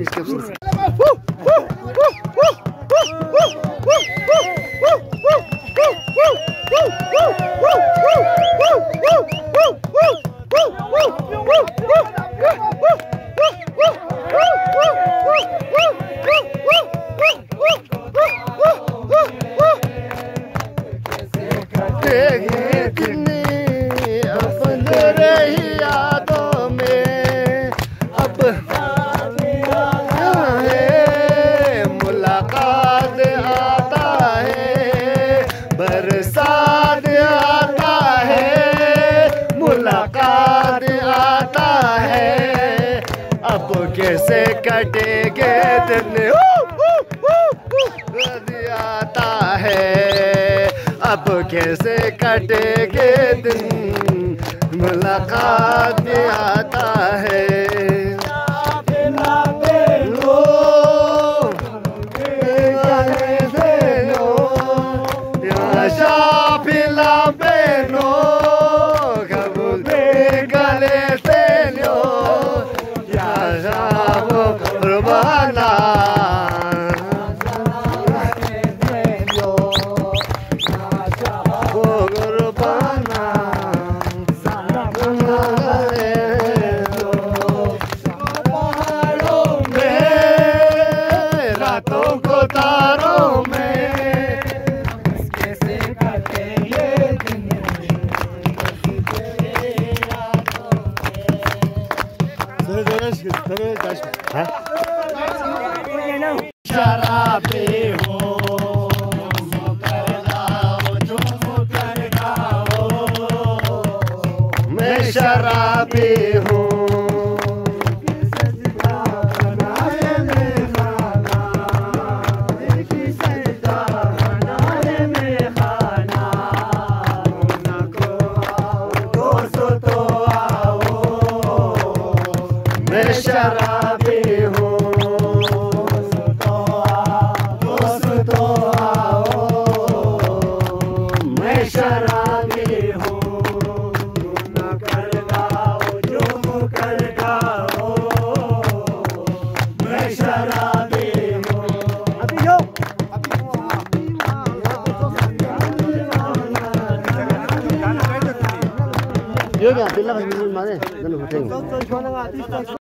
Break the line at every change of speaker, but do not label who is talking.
बरसात आता है, मुलाकात आता है, अब कैसे कटेंगे दिन आता है, अब कैसे कटेंगे दिन मुलाकात आता है। शराबी हूँ कर गाओ, झूम कर गाओ, मैं शराबी हूँ। मैं शराबी हूँ, मैं शराबी हूँ, न कर गाओ, झूम कर गाओ, मैं शराबी हूँ। अभी हो ये क्या दिल्ला मारे